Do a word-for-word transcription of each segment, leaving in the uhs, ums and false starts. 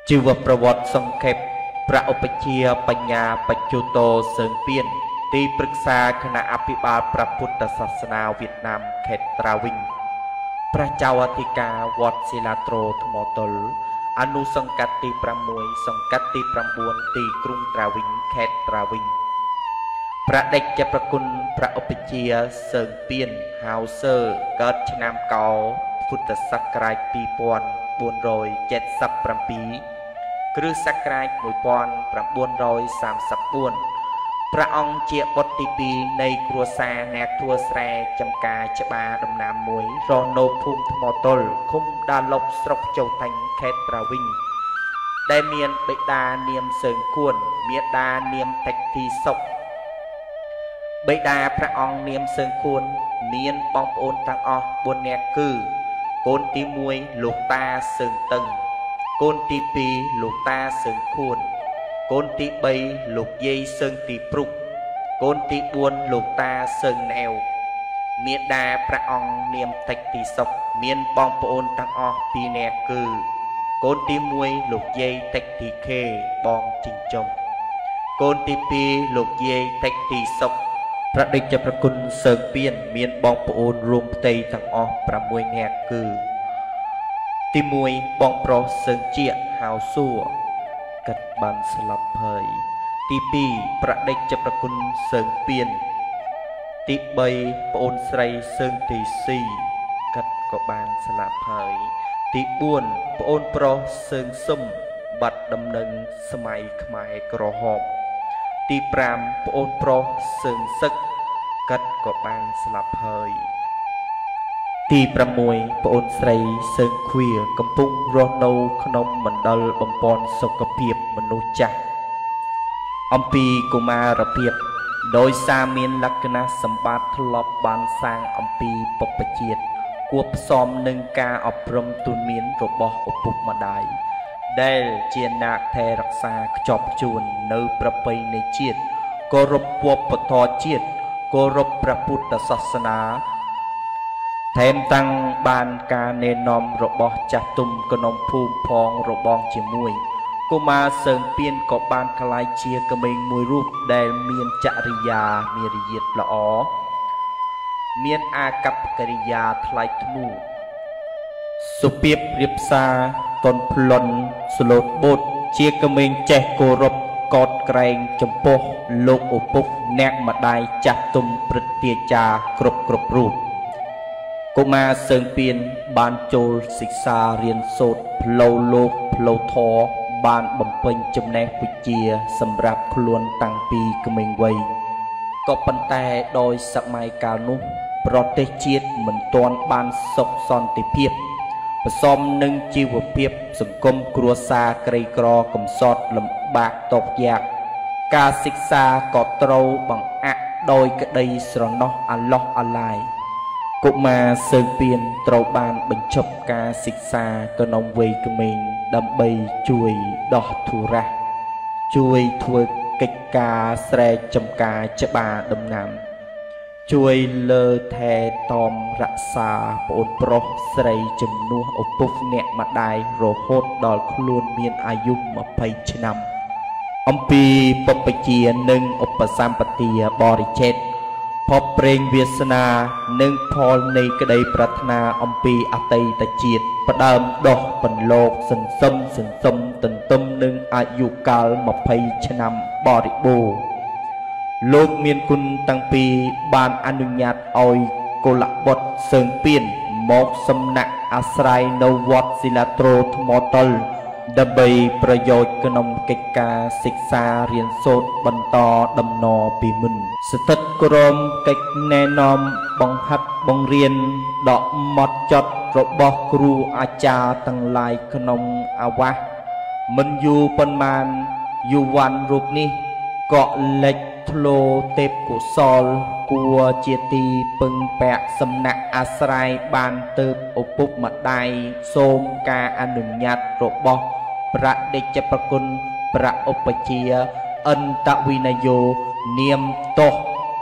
ជីវប្រវត្តិសង្ខេបប្រឧបជាបញ្ញាបច្ចុតោសើងពៀនទីប្រឹក្សាគណៈអភិបាលព្រះពុទ្ធសាសនាវៀតណាមខេត្តត្រាវិញព្រះចៅអធិការវត្តសិលាទ្រថ្មតុលអនុសង្កាត់ទីប្រាំមួយសង្កាត់ទីប្រាំបួនទីក្រុងត្រាវិញខេត្តត្រាវិញព្រះដេចប្រគុណប្រឧបជាសើងពៀនហៅសើកើតឆ្នាំកោពុទ្ធសករាជពីរពាន់បួនរយเจ็ดสิบเจ็ดគ្រិស្តសករាជមួយពាន់ប្រាំបួនរយសាមសិបបួនព្រះអង្គជាបុត្រទីពីរនៃគ្រួសារអ្នកទួស្រែចំការច្បារដំណាំមួយរស់នៅភូមិថ្មតុលឃុំដាលុបស្រុកជោតាញ់ខេត្តត្រាវិញដែលមានបិតានាមសើងគួនមាតានាមតិចទីសុខបិតាព្រះអង្គនាមសើងគួនមានបងប្អូនទាំងអស់បួននាក់គឺកូនទីមួយលោកតាសើងតឹងកូនទីពីរលោកតាសើងខួនកូនទីបីលោកយាយសើងទីព្រុកកូនទីបួនលោកតាសើងណែវមាតាព្រះអង្គនាមតិចទីសុខមានបងប្អូនទាំងអស់ពីរនាក់គឺកូនទីមួយលោកយាយតិចទីខេបងចិញ្ចឹមកូនទីពីរលោកយាយតិចទីសុខព្រះដេចប្រគុណសើងពៀនមានបងប្អូនរួមផ្ទៃទាំងអស់ប្រាំមួយនាក់គឺទីមួយបងប្រុសសើងជាហៅសួរកាត់បានស្លាប់ហើយទីពីរព្រះដេចប្រគុណសើងពៀនទីបីប្អូនស្រីសើងទីស៊ីកាត់ក៏បានស្លាប់ហើយទីបួនប្អូនប្រុសសើងសុំបាត់ដំណឹងសម័យខ្មែរក្រហមទីប្រាំប្អូនប្រុសសើងសឹកកាត់ក៏បានស្លាប់ហើយទីប្រាំមួយប្អូនស្រីសើងឃ្វាកំពុងរស់នៅក្នុងមណ្ឌលបំពន់សុខភាពមនុស្សចាស់អំពីកុមារភាពដោយសារមានលក្ខណៈសម្បត្តិធ្លាប់បានសាងអំពីពុព្វជាតិគួបផ្សំនឹងការអប់រំទូនមានរបស់ឪពុកម្ដាយដែលជាអ្នកថែរក្សាខ្ជាប់ខ្ជួននៅប្រពៃណីជាតិគោរពវប្បធម៌ជាតិគោរពព្រះពុទ្ធសាសនាថែមទាំងបានការណែនាំរបស់ចាស់ទុំក្នុងភូមិផងរបងជាមួយកុមារសើងពៀនក៏បានក្លាយជាក្មេងមួយរូបដែលមានចរិយាមារយាទល្អមានអាកប្បកិរិយាថ្លៃថ្នូរសុភាពរៀបសារតនផ្លន់ស្លូតបូតជាក្មេងចេះគោរពកោតក្រែងចំពោះលោកឪពុកអ្នកម្ដាយចាស់ទុំព្រឹទ្ធាចារ្យគ្រប់គ្រប់រូបកុមារសើងពៀនបានចូលសិក្សារៀនសូត្រផ្លូវលោកផ្លូវធម៌បានបំពេញចំណេះវិជ្ជាសម្រាប់ខ្លួនតាំងពីក្មេងវ័យក៏ប៉ុន្តែដោយសម័យកាលនោះប្រទេសជាតិមិនទាន់បានសុខសន្តិភាពផ្សំនឹងជីវភាពសង្គមគ្រួសារក្រីក្រកំសត់លំបាកតបយ៉ាក់ការសិក្សាក៏ត្រូវបង្អាក់ដោយក្តីស្រណោះអាឡោះអាឡាយកុមារសើងពៀនត្រូវបានបញ្ចប់ការសិក្សាក្នុងវ័យក្មេងដើម្បីជួយដោះធុរៈជួយធ្វើកិច្ចការស្រែចម្ការច្បារដំណាំជួយលើថែទាំរក្សាប្អូនប្រុសស្រីជំនួសឪពុកអ្នកម្ដាយរហូតដល់ខ្លួនមានអាយុម្ភៃឆ្នាំអំពីពុព្វជានិងឧបសម្បទាបរិច្ឆេទភពព្រេងវាសនានិងផលនៃក្តីប្រាថ្នាអំពីអតីតជាតិផ្ដើមដោះបន្លកសន្សំសន្សំទន្ទឹមនឹងអាយុកាលម្ភៃឆ្នាំបរិបូរណ៍លោកមានគុណតាំងពីបានអនុញ្ញាតឲ្យកុលបុត្រសើងពៀនមកសំណាក់អាស្រ័យនៅវត្តសិលាទ្រថ្មតុលដើម្បីប្រយោជន៍ក្នុងកិច្ចការសិក្សារៀនសូត្របន្តដំណរពីមុនស្ថិតក្រោមកិច្ចណែនាំបង្ហាត់បង្រៀនដ៏ម៉ត់ចត់របស់គ្រូអាចារ្យទាំងឡាយក្នុងអាវាសមិនយូរប៉ុន្មានយុវ័នរូបនេះក៏លេចធ្លោទេពកុសលគួរជាទីពឹងពាក់សំណាក់អាស្រ័យបានទៅឪពុកម្ដាយសូមការអនុញ្ញាតរបស់ព្រះដេចប្រគុណព្រះឧបជាអន្តវិនយោនាមតោះ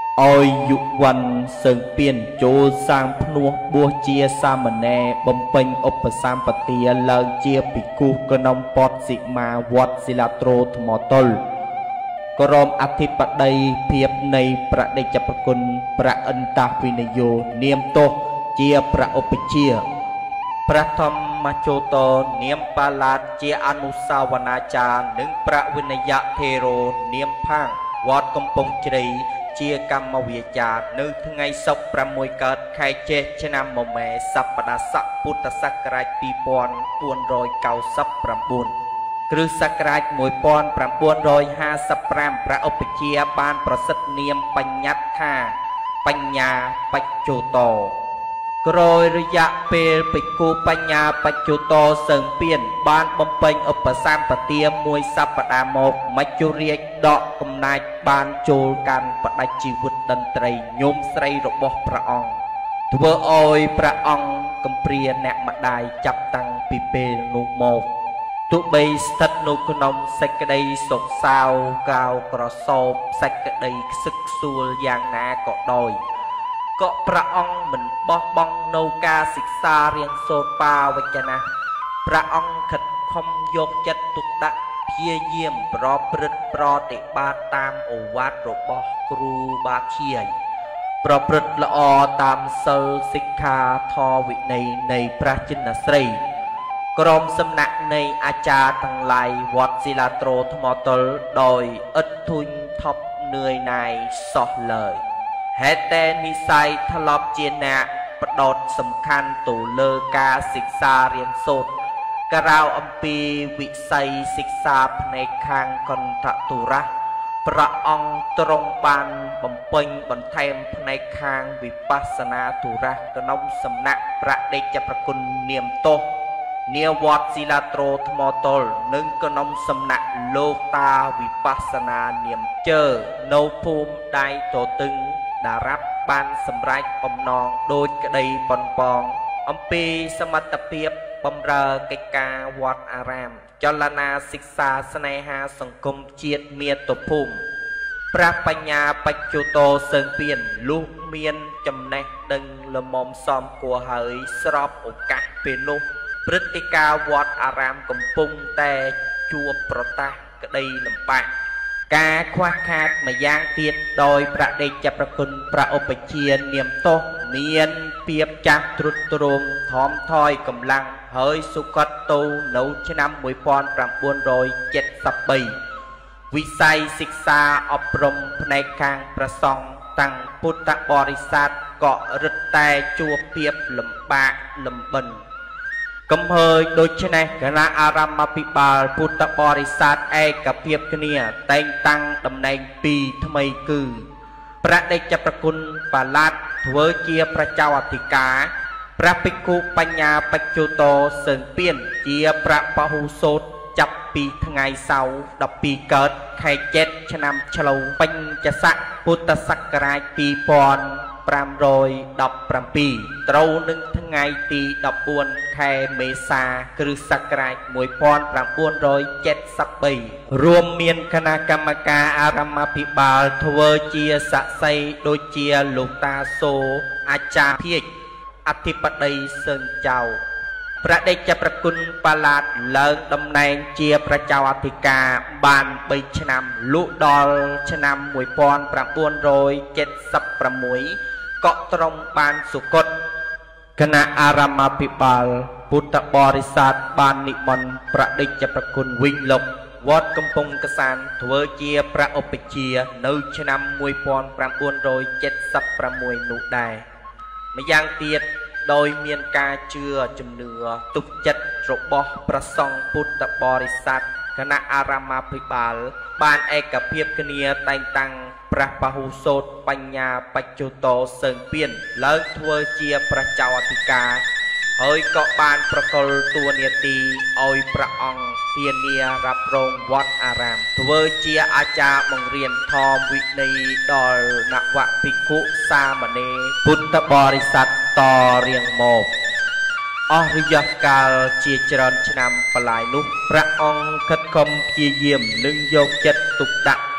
អោយយុវ័នសើងពៀនចូលសាងភ្នោះបួសជាសាមណេរបំពេញឧបសម្បទាឡើងជាភិក្ខុក្នុងពតសិមាវត្តសិលាទ្រថ្មតុលក្រមអធិបតីភាពនៃប្រដេចប្រគុណប្រអិនតាវិនយោនាមទោសជាប្រឧបជាព្រះធម្មជោតនាមបាឡាតជាអនុសាវនាចារ្យនិងប្រវិនយៈថេរោនាមផាងវត្តកំពង់ជ្រៃជាកម្មវិជានៅថ្ងៃសុក្រប្រាំមួយកើតខែចេសឆ្នាំមមែសប្តាហ៍ស័កពុទ្ធសករាជពីរពាន់បួនរយកៅសិបប្រាំបួនគ្រិស្តសករាជមួយពាន់ប្រាំបួនរយហាសិបប្រាំព្រះឧបជាបានប្រសិទ្ធនាមបញ្ញត្តិថាបញ្ញាបច្ចុតោក្រោយរយៈពេលភិក្ខុបញ្ញាបច្ចុតោសើងពៀនបានបំពេញឧបសម្បទាមួយសប្តាហ៍មកមច្ចុរាជដកកំណាចបានចូលកាន់បដិជីវិតតន្ត្រីញោមស្រីរបស់ព្រះអង្គធ្វើឲ្យព្រះអង្គកំព្រាអ្នកម្ដាយចាប់តាំងពីពេលនោះមកទោះបីស្ថិតនៅក្នុងសេចក្តីសោកសៅកៅក្រសោបសេចក្តីខ្សឹកខ្សួលយ៉ាងណាក៏ដោយក៏ព្រះអង្គមិនបោះបង់នៅការសិក្សារៀនសូត្របាវចនៈព្រះអង្គខិតខំយកចិត្តទុកដាក់ព្យាយាមប្រព្រឹត្តប្រតិបត្តិតាមអូវាទរបស់គ្រូបាធ្យាយប្រព្រឹត្តល្អតាមសិលសិក្ខាធម៌វិន័យនៃព្រះចិនស្រីក្រុមសំណាក់នៃអាចារ្យទាំងឡាយវត្តសិលាទ្រថ្មតុលដោយឥតធុញថប់នឿយណាយសោះឡើយហេតុតែនិស័យធ្លាប់ជាអ្នកបដោតសំខាន់ទៅលើការសិក្សារៀនសូត្រក្រៅអំពីវិស័យសិក្សាផ្នែកខាងកន្ធទុរៈព្រះអង្គទ្រង់បានបំពេញបន្ថែមផ្នែកខាងវិបស្សនាទុរៈក្នុងសំណាក់ប្រដេចប្រគុណនាមទោសនាវត្តសិលាទ្រថ្មតុលនិងក្នុងសំណាក់លោកតាវិបស្សនានាមជើនៅភូមិដៃតតឹងដារ៉ាប់បានសម្រេចបំណងដោយក្តីប៉ុនប៉ងអំពីសមត្ថភាពបម្រើកិច្ចការវត្តអារាមចលនាសិក្សាស្នេហាសង្គមជាតិមាតុភូមិព្រះបញ្ញាបច្ចុតោសើងពៀនលុះមានចំណេះដឹងលមមសមគួរហើយស្របឱកាសពេលនោះព្រឹត្តិការណ៍វត្តអារាមកំពុងតែជួបប្រទះក្តីលំបាកការខ្វះខាតម្យ៉ាងទៀតដោយប្រដេចប្រគុណព្រះឧបជានាមទោសមានភាពចាស់ទ្រុឌទ្រោមថមថយកម្លាំងហើយសុគតទៅនៅឆ្នាំមួយពាន់ប្រាំបួនរយចិតសិបបីវិស័យសិក្សាអប់រំផ្នែកខាងព្រះសង្ឃតាំងពុទ្ធបរិស័ទក៏រឹតតែជួបភាពលំបាកលំបិនកំហើញដូច្នេះគណៈអារាមភិបាលពុទ្ធបរិស័ទឯកភាពគ្នាតែងតាំងតំណែងពីរថ្មីគឺប្រដេចប្រគុណបាឡាតធ្វើជាប្រជាអធិការព្រះភិក្ខុបញ្ញាបច្ចុតោសើងពៀនជាព្រះបហុសូតចាប់ពីថ្ងៃសៅរ៍ដប់ពីរកើតខែចេសឆ្នាំឆ្លូវបញ្ញស័កពុទ្ធសករាជពីរពាន់ប្រាំរយដប់ប្រាំពីរត្រូវនឹងថ្ងៃទីដប់បួនខែមេសាគ្រិស្តសករាជមួយពាន់ប្រាំបួនរយចិតសិបបីរួមមានគណៈកម្មការអារាមភិបាលធ្វើជាស័ក្តិសិទ្ធិដូចជាលោកតាសូអាចារ្យភាជអធិបតីសើងចៅប្រដេចប្រគុណបាឡាតឡើងតំណែងជាប្រជាអធិការបានបីឆ្នាំលុះដល់ឆ្នាំមួយពាន់ប្រាំបួនរយចិតសិបប្រាំមួយក៏ទ្រង់បានសុគតគណៈអារាមភិបាលពុទ្ធបរិស័ទបាននិមន្តប្រដេចប្រគុណវិញលុបវត្តកំពង់កសានធ្វើជាព្រះឧបជានៅឆ្នាំមួយពាន់ប្រាំបួនរយចិតសិបប្រាំមួយនោះដែរម្យ៉ាងទៀតដោយមានការជឿជំនឿទុកចិត្តរបស់ព្រះសង្ឃពុទ្ធបរិស័ទគណៈអារាមភិបាលបានឯកភាពគ្នាតែងតាំងព្រះបហុសូតបញ្ញាបច្ចុតោសើងពៀនឡើងធ្វើជាប្រជាអធិការហើយក៏បានប្រកល់តួនាទីឲ្យព្រះអង្គធានារ៉ាប់រងវត្តអារាមធ្វើជាអាចារ្យបង្រៀនធម៌វិន័យដល់នវភិក្ខុសាមណេរពុទ្ធបរិស័ទតរៀងមកអស់រយៈកាលជាច្រើនឆ្នាំបលាយនោះព្រះអង្គខិតខំព្យាយាមនឹងយកចិត្តទុកដាក់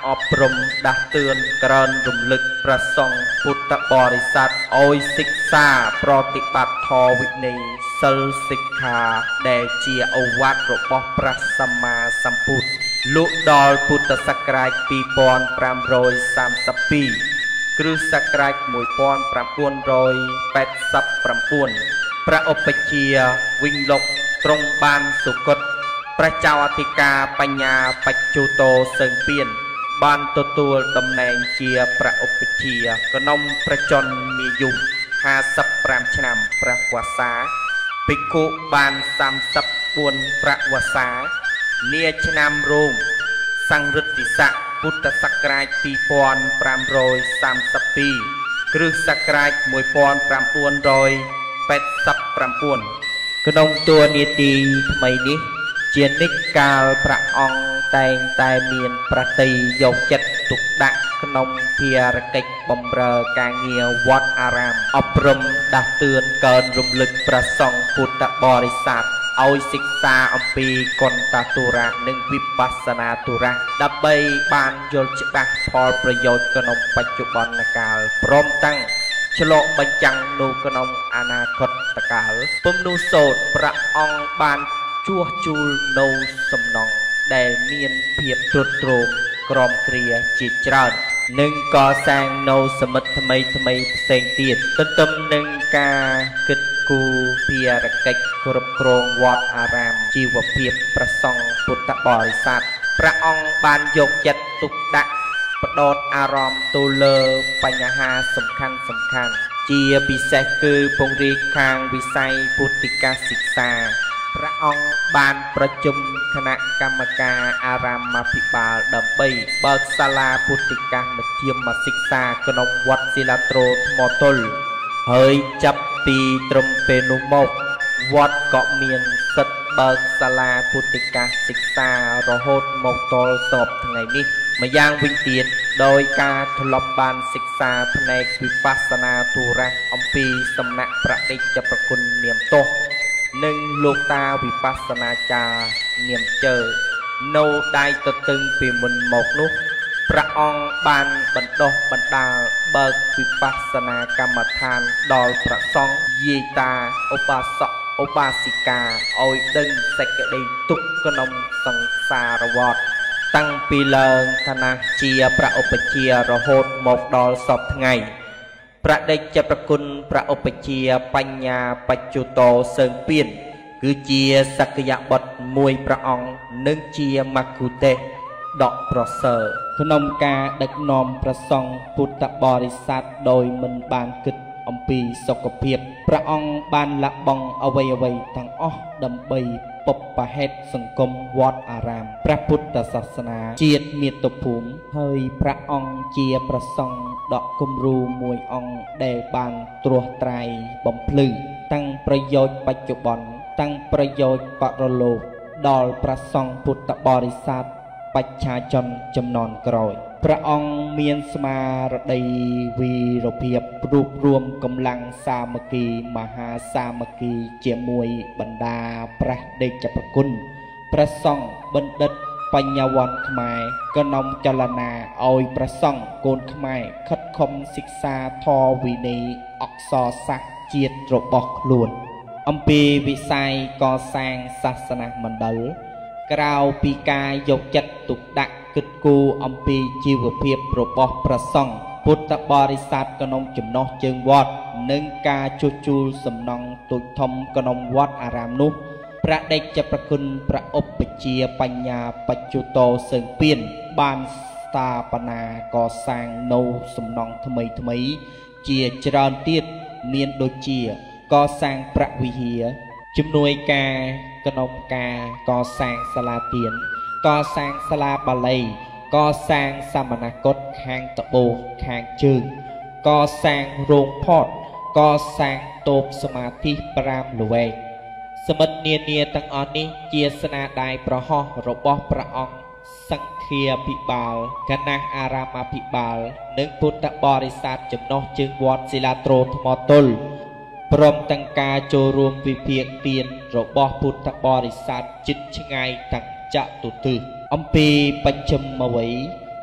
អប់រំដាស់តឿនក្រើនរំលឹកព្រះសង្ឃពុទ្ធបរិស័ទឲ្យសិក្សាប្រតិបត្តិធម៌វិន័យសិលសិក្ខាដែលជាឱវាទរបស់ព្រះសម្មាសម្ពុទ្ធលុះដល់ពុទ្ធសករាជពីរពាន់ប្រាំរយសាមសិបពីរគ្រិស្តសករាជមួយពាន់ប្រាំបួនរយប៉ែតសិបប្រាំបួនព្រះឧបជាវិញលុកទ្រង់បានសុគតព្រះចៅអធិការបញ្ញាបច្ចុតោសឹងពៀនបានទទួលតំណែងជាព្រះឧបជាក្នុងប្រជន្មាយុហាសិបប្រាំឆ្នាំព្រះវស្សាភិក្ខុបានសាមសិបបួនព្រះវស្សានាឆ្នាំរោងសង្រិទ្ធិស័កពុទ្ធសករាជពីរពាន់ប្រាំរយសាមសិបពីរគ្រិស្តសករាជមួយពាន់ប្រាំបួនរយប៉ែតសិបប្រាំបួនក្នុងតួនាទីថ្មីនេះជានិច្ចកាលព្រះអង្គតែងតែមានប្រតិយកចិត្តទុកដាក់ក្នុងភារកិច្ចបម្រើការងារវត្តអារាមអប់រំដាស់តឿនកើនរំលឹកព្រះសង្ឃពុទ្ធបរិស័ទឲ្យសិក្សាអំពីកន្តទុរៈនិងវិបស្សនាទុរៈដើម្បីបានយល់ច្បាស់ផលប្រយោជន៍ក្នុងបច្ចុប្បន្នកាលព្រមទាំងឆ្លងបញ្ចាំងនៅក្នុងអនាគតកាលពំនូសូត្រព្រះអង្គបានជួសជុលនៅសំណង់ដែលមានភាពទ្រុឌទ្រោមក្រមគ្រាជាច្រើននិងកសាងនៅសមិទ្ធថ្មីថ្មីផ្សេងទៀតទន្ទឹមនឹងការគិតគូរភារកិច្ចគ្រប់គ្រងវត្តអារាមជីវភាពព្រះសង្ឃពុទ្ធបរិស័ទព្រះអង្គបានយកចិត្តទុកដាក់ផ្ដោតអារម្មណ៍ទៅលើបញ្ហាសំខាន់សំខាន់ជាពិសេសគឺពង្រីកខាងវិស័យពុទ្ធិកាសិក្សាព្រះអង្គបានប្រជុំគណៈកម្មការអារាមភិបាលដើម្បីបើកសាលាពុទ្ធិកាមជ្ឈមសិក្សាក្នុងវត្តសិលាទ្រោថ្មតុលហើយចាប់ពីត្រឹមពេលនោះមកវត្តក៏មានសិទ្ធិបើកសាលាពុទ្ធិកាសិក្សារហូតមកទល់សពថ្ងៃនេះម្យ៉ាងវិញទៀតដោយការធ្លាប់បានសិក្សាផ្នែកវិបស្សនាទុរៈអំពីសំណាក់ប្រតិច្ចប្រគុណនាមទោសនិងលោកតាវិបស្សនាចារ្យនាមជើនៅដៃទទឹងពីមុនមកនោះព្រះអង្គបានបណ្ដុះបណ្ដាលបើកវិបស្សនាកម្មដ្ឋានដល់ព្រះសង្ឃយាយតាឧបាសកឧបាសិកាឲ្យដឹងសេចក្តីទុក្ខក្នុងសង្សារវដ្តតាំងពីឡើងឋានៈជាព្រះឧបជារហូតមកដល់សពថ្ងៃប្រដេចប្រគុណព្រះឧបជាបញ្ញាបច្ចុតោសើងពៀនគឺជាសក្យបុត្រមួយព្រះអង្គនិងជាមគ្គុទេសក៍ដ៏ប្រសើរក្នុងការដឹកនាំព្រះសង្ឃពុទ្ធបរិស័ទដោយមិនបានគិតអំពីសុខភាពព្រះអង្គបានលះបង់អ្វីអ្វីទាំងអស់ដើម្បីពុព្វហេតុសង្គមវត្តអារាមព្រះពុទ្ធសាសនាជាតិមាតុភូមិហើយព្រះអង្គជាព្រះសង្ឃដ៏គំរូមួយអង្គដែលបានត្រួសត្រាយបំភ្លឺទាំងប្រយោជន៍បច្ចុប្បន្នទាំងប្រយោជន៍បរលោកដល់ព្រះសង្ឃពុទ្ធបរិស័ទបច្ឆាជនចំនួនក្រោយព្រះអង្គមានស្មារតីវីរភាពរួបរួមកម្លាំងសាមគ្គីមហាសាមគ្គីជាមួយបណ្ដាព្រះដេចប្រគុណព្រះសង្ឃបណ្ឌិតបញ្ញវន្តខ្មែរកនាំចលនាឲ្យព្រះសង្ឃកូនខ្មែរខិតខំសិក្សាធម៌វិន័យអក្សរសាស្ត្រជាតិរបស់ខ្លួនអំពីវិស័យកសាងសាសនាមណ្ឌលក្រៅពីការយកចិត្តទុកដាក់គិតគូរអំពីជីវភាពរបស់ព្រះសង្ឃពុទ្ធបរិស័ទក្នុងចំណោះជើងវត្តនិងការជួសជុលសំណង់ទូចធំក្នុងវត្តអារាមនោះព្រះដេចប្រគុណព្រះឧបជាបញ្ញាបច្ចុតោសើងពៀនបានស្ថាបនាកសាងនៅសំណង់ថ្មីថ្មីជាច្រើនទៀតមានដូចជាកសាងព្រះវិហារជំនួយការក្នុងការកសាងសាលាទានកសាងសាលាបាលីកសាងសមណគតខាងត្បូងខាងជើងកសាងរោងផតកសាងតូបសមាធិប្រាំល្វែងសមិទ្ធនានាទាំងអស់នេះជាស្នាដៃប្រហោះរបស់ព្រះអង្គសង្ឃាភិបាលគណៈអារាមាភិបាលនិងពុទ្ធបរិស័ទចំណុះជើងវត្តសិលាទ្រោថ្មតុលព្រមទាំងការចូលរួមវិភាគទានរបស់ពុទ្ធបរិស័ទជិតឆ្ងាយទាំងចតុទិសអំពីបច្ចុប្បន្នវ័យ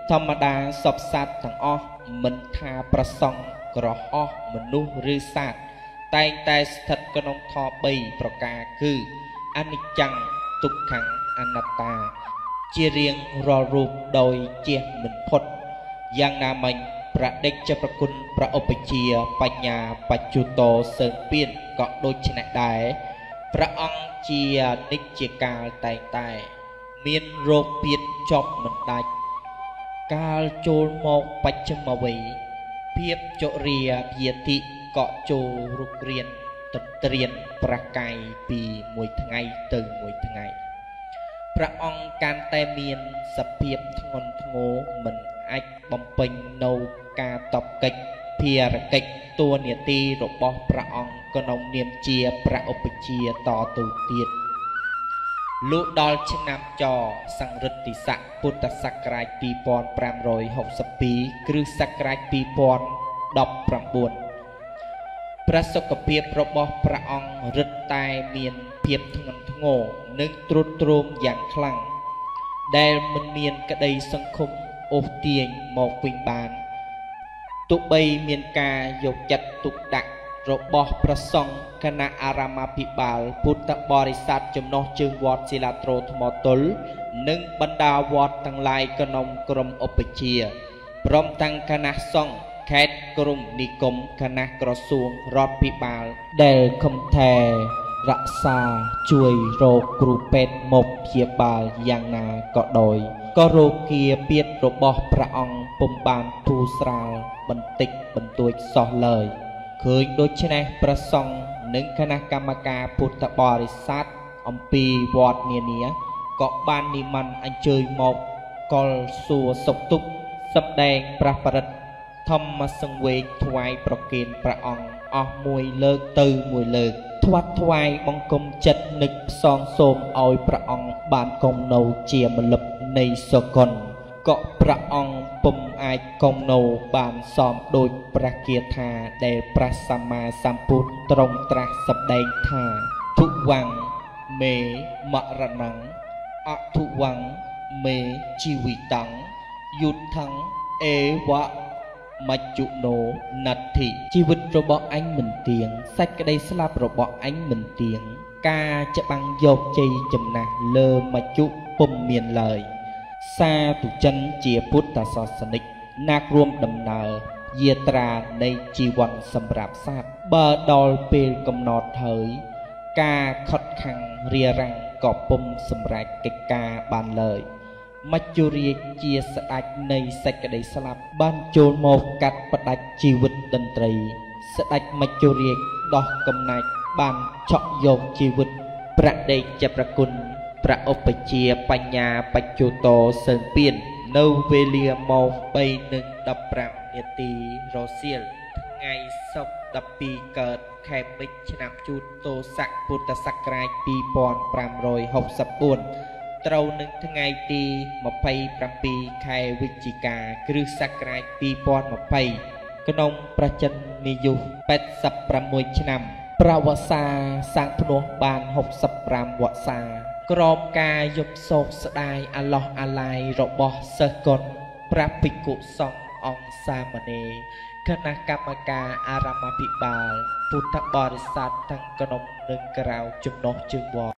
ธรรมดาสอบสัตว์ทั้งอស់មិនថាប្រសង់ក្រហោះមនុស្សឬសត្វតែងតែស្ថិតក្នុងធម៌បីប្រការគឺអនិច្ចំទុក្ខំអនត្តាជារៀងរាល់រូបដោយជះមិនផុតយ៉ាងណាមិញប្រដេចប្រគុណប្រឧបជាបញ្ញាបច្ចុតោសើពៀនក៏ដូចនេះដែរព្រះអង្គជានិច្ចកាលតែងតែមានរោគពៀនចប់មិនដាច់កាលចូលមកបច្ចមវ័យភាពចរិយាភាតិក៏ចូលរុករៀនតត្រៀនប្រកាយពីមួយថ្ងៃទៅមួយថ្ងៃព្រះអង្គកាន់តែមានសភាពធ្ងន់ធ្ងរមិនអាចបំពេញនៅការតបកិច្ចភារកិច្ចតួនាទីរបស់ព្រះអង្គក្នុងនាមជាព្រះឧបជាតទៅទៀតលុះដល់ឆ្នាំចសង្រិទ្ធិស័កពុទ្ធសករាជពីរពាន់ប្រាំរយហកសិបពីរគ្រិស្តសករាជពីរពាន់ដប់ប្រាំបួនព្រះសុខភាពរបស់ព្រះអង្គរឹតតែមានភាពធ្ងន់ធ្ងរនិងទ្រុឌទ្រោមយ៉ាងខ្លាំងដែលមិនមានក្តីសង្ឃឹមអូសទាញមកវិញបានទោះបីមានការយកចិត្តទុកដាក់របស់ព្រះសង្ឃគណៈអារាមាភិបាលពុទ្ធបរិស័ទចំណុះជើងវត្តសិលាត្រោថ្មទល់និងបណ្ដាវត្តទាំងឡាយក្នុងក្រុមឧបជាព្រមទាំងគណៈសង្ឃខេត្តក្រុមនិគមគណៈក្រសួងរដ្ឋភិបាលដែលខំថែរក្សាជួយរកគ្រូពេទ្យមកព្យាបាលយ៉ាងណាក៏ដោយក៏រោគាពាធរបស់ព្រះអង្គពុំបានធូរស្រាលបន្តិចបន្តួចសោះឡើយឃើញដូច្នេះព្រះសង្ឃនិងគណៈកម្មការពុទ្ធបរិស័ទអំពីវត្តនានាក៏បាននិមន្តអញ្ជើញមកកលសួរសុខទុក្ខសម្ដែងព្រះបរិត្តធម្មសង្វេគថ្វាយប្រគេនព្រះអង្គអស់មួយលើកទៅមួយលើកថ្វាត់ថ្វាយបង្គំចិត្តនឹកផ្សងសូមឲ្យព្រះអង្គបានគង់នៅជាម្លឹបនៃសកលក៏ព្រះអង្គពុំអាចគង់នៅបានសមដោយព្រះគាថាដែលព្រះសម្មាសម្ពុទ្ធទ្រង់ត្រាស់សម្ដែងថាទុវੰមេមរណੰអទុវੰមេជីវិតੰយុទ្ធੰអេវៈមច្ចុណោណដ្ឋិជីវិតរបស់អញមិនទៀងសេចក្តីស្លាប់របស់អញមិនទៀងការច្បាំងយកជ័យចំណាស់លើមច្ចុពុំមានឡើយសាទុចិនជាពុទ្ធសាសនិកណាករួមដំណើរយាត្រានៃជីវ័នសម្រាប់សត្វបើដល់ពេលកំណត់ហើយការខិតខំរារាំងក៏ពុំសម្រេចកិច្ចការបានឡើយមច្ចុរាជជាស្ដេចនៃសេចក្តីស្លាប់បានចូលមកកាត់ផ្ដាច់ជីវិតតន្ត្រីស្ដេចមច្ចុរាជដោះកំណាចបានឆក់យកជីវិតប្រដេចប្រគុណព្រះឧបជាបញ្ញាបច្ចុតោសើពៀននៅវេលាម៉ោងបីនិងដប់ប្រាំនាទីរសៀលថ្ងៃសុក្រដប់ពីរកើតខែមិញឆ្នាំជូតទស័កពុទ្ធសករាជពីរពាន់ប្រាំរយហកសិបបួនត្រូវនឹងថ្ងៃទីម្ភៃប្រាំពីរខែវិច្ឆិកាគ្រិស្តសករាជពីរពាន់ម្ភៃក្នុងប្រជានិយុបេតសិបប្រាំមួយឆ្នាំប្រវត្តិសាសាងភ្នោះបានហកសិបប្រាំវស្សាក្រោមការយប់សោកស្ដាយអាឡោះអាឡាយរបស់សិស្សកុនព្រះភិក្ខុសង្ឃអង្គសាមណេរគណៈកម្មការអារាមាភិបាលពុទ្ធបរិស័ទទាំងក្នុងនិងក្រៅចំណុះជើងវត្ត